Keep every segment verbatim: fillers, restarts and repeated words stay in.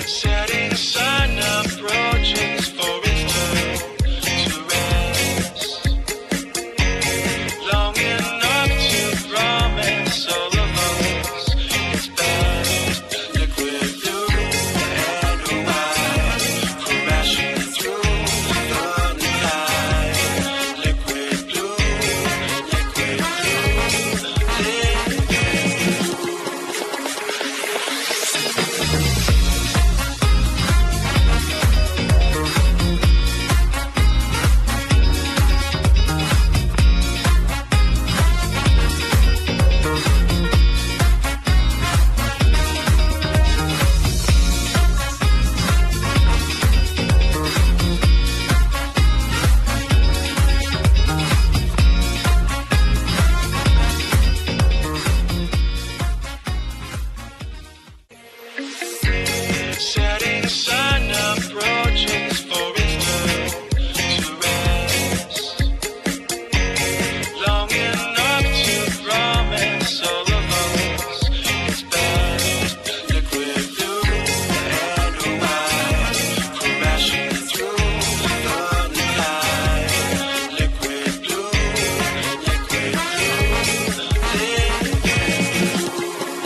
Setting the sun approaching for its turn to rest. Long enough to promise all of us its best. Liquid blue and white, crashing through the night. Liquid blue, liquid blue, liquid blue. Setting the sun approaching for its turn to rest. Long enough to promise all of us its best. Liquid blue and white, crashing through the night. Liquid blue, liquid blue, liquid blue.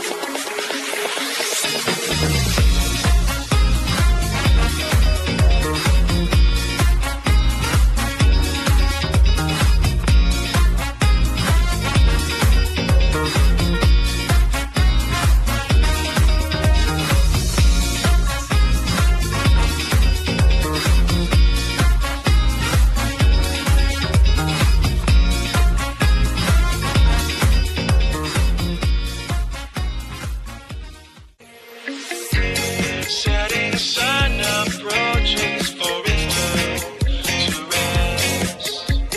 Setting the sun approaching for its turn to rest.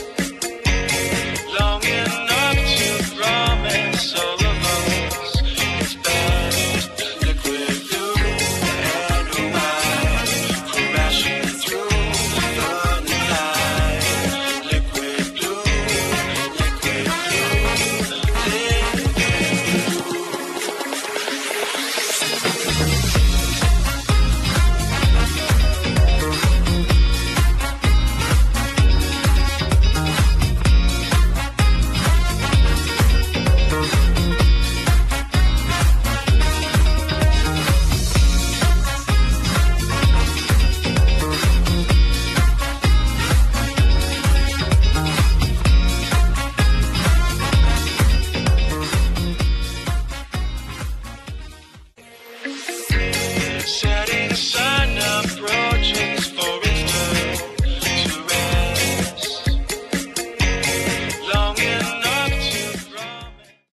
Long enough to promise all of us its best. Liquid blue and white, crashing through the night. Liquid blue, liquid blue, liquid blue. Setting